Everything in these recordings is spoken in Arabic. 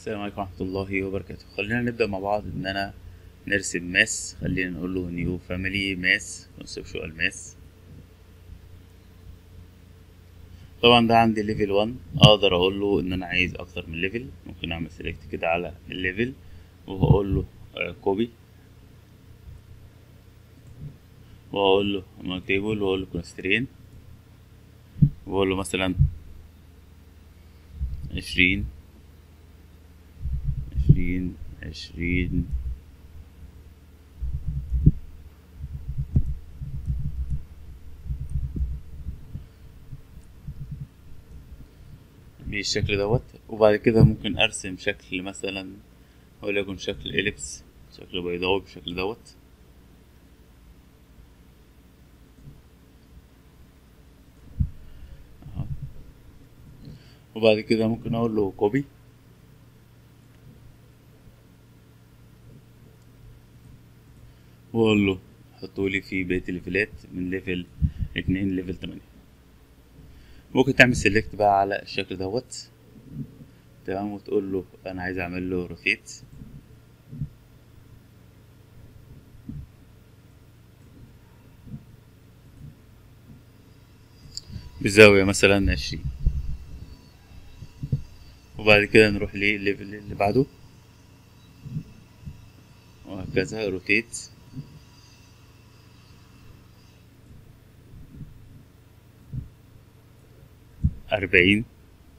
السلام عليكم ورحمة الله وبركاته. خلينا نبدأ مع بعض إن أنا نرسم ماس. خلينا نقول له نيو فاميلي ماس كونسبشوال ماس. طبعا ده عندي ليفل 1. أقدر أقول له إن أنا عايز أكتر من ليفل. ممكن أعمل سيلكت كده على الليفل وهقول له كوبي، وأقول له تيبل، وأقول له كونسترين، وأقول له مثلا 20 20 20 بالشكل دوت. وبعد كده ممكن ارسم شكل مثلا وليكن شكل إليبس، شكل بيضاوي بالشكل دوت. أهو. وبعد كده ممكن اقول له كوبي، واقول له حطولي في بقية الليفلات من ليفل 2 ليفل 8. ممكن تعمل سيلكت بقى على الشكل دوت، تمام، وتقول له انا عايز اعمل له روتيت بزاوية مثلا 20. وبعد كده نروح للليفل اللي بعده وهكذا روتيت 40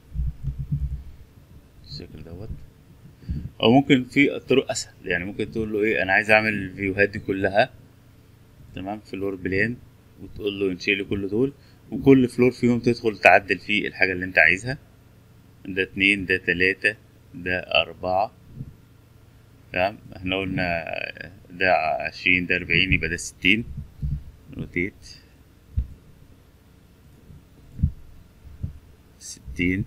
بالشكل دوت. او ممكن في طرق اسهل، يعني ممكن تقول له ايه، انا عايز اعمل الفيوهات دي كلها تمام في فلور بلان، وتقول له انشئ لي كل دول، وكل فلور فيهم تدخل تعدل فيه الحاجة اللي انت عايزها. ده 2، ده 3، ده 4. تمام، احنا قلنا ده 20، ده 40، يبقى ده 60. روتيت 60.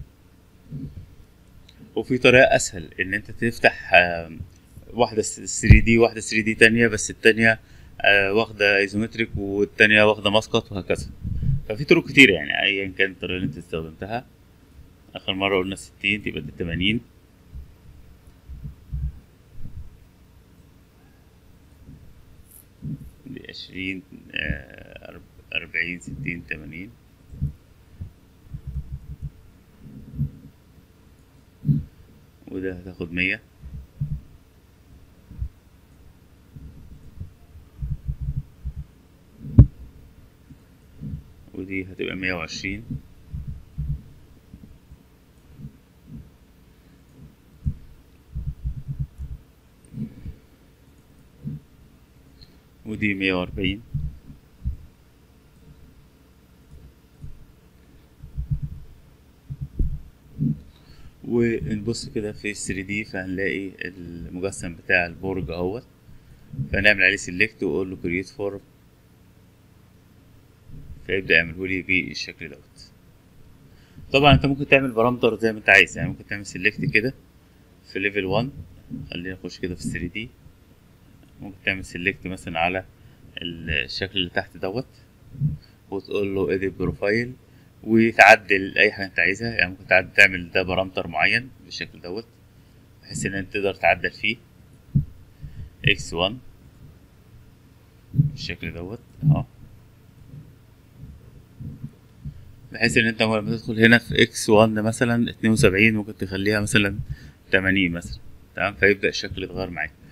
وفي طريقة أسهل إن أنت تفتح واحدة 3D واحدة 3D تانية، بس التانية واخدة ايزومتريك والتانية واخدة مسقط وهكذا. ففي طرق كتير، يعني أيا كانت الطريقة اللي أنت استخدمتها. آخر مرة قلنا 60 تبقى ده 80. دي 20، 40، 60، 80. وده هتاخد 100. ودي هتبقى 120. ودي 140. ونبص كده في 3D فهنلاقي المجسم بتاع البرج اهوت. فنعمل عليه سيلكت واقول له كرييت فورم، فيبدأ يعمله لي بالشكل دوت. طبعا انت ممكن تعمل بارامتر زي ما انت عايز، يعني ممكن تعمل سيلكت كده في ليفل 1. خلينا نخش كده في 3D. ممكن تعمل سيلكت مثلا على الشكل اللي تحت دوت، وتقول له اديت بروفايل، وتعدل اي حاجه انت عايزها. يعني ممكن تعمل ده بارامتر معين بالشكل دوت، بحيث ان انت تقدر تعدل فيه x1 بالشكل دوت اهو. بحيث ان انت لما تدخل هنا في x1 مثلا 72 ممكن تخليها مثلا 80 مثلا، تمام، فيبدأ الشكل يتغير معاك.